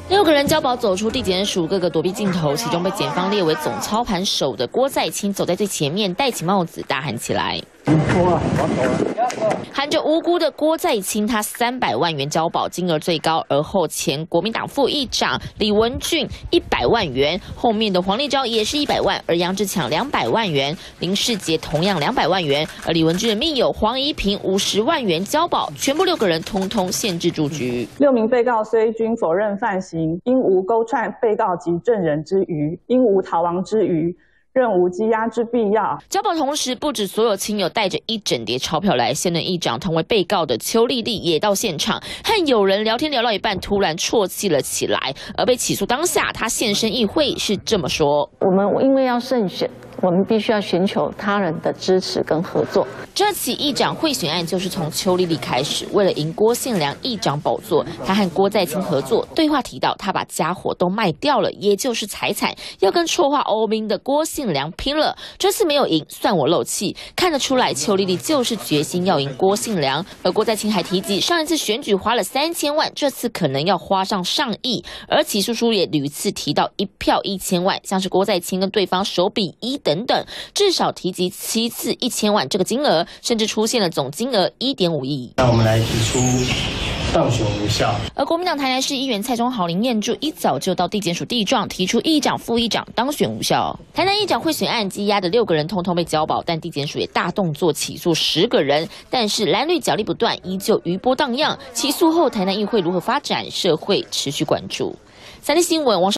6个人交保走出地检署，各个躲避镜头，其中被检方列为总操盘手的郭在清走在最前面，戴起帽子大喊起来。 喊着无辜的郭在清，他300万元交保，金额最高。而后前国民党副议长李文俊100万元，后面的黄立昭也是100万，而杨志强200万元，林世杰同样200万元，而李文俊的密友黄怡平50万元交保，全部6个人通通限制住局。 6名被告虽均否认犯行，因无勾串被告及证人之余，因无逃亡之余。 任无羁押之必要。 交保同时，不止所有亲友带着一整叠钞票来，现任议长同为被告的邱丽丽也到现场，和友人聊天聊到一半，突然啜泣了起来。而被起诉当下，她现身议会是这么说：“ 我们因为要胜选。” 我们必须要寻求他人的支持跟合作。 这起议长贿选案就是从邱丽丽开始，为了赢郭信良议长宝座，他和郭在清合作，对话提到他把家伙都卖掉了，也就是财产，要跟绰号欧明的郭信良拼了。这次没有赢，算我漏气。看得出来，邱丽丽就是决心要赢郭信良。而郭在清还提及，上一次选举花了3000万，这次可能要花上上亿。而起诉书也屡次提到1票1000万，像是郭在清跟对方手比1等等，至少提及7次1000万这个金额，甚至出现了总金额1.5亿。 那我们来提出当选无效。 而国民党台南市议员蔡中豪、林彦柱一早就到地检署递状，提出议长、副议长当选无效。台南议长贿选案羁押的6个人通通被交保，但地检署也大动作起诉10个人，但是蓝绿角力不断，依旧余波荡漾。起诉后，台南议会如何发展，社会持续关注。3立新闻王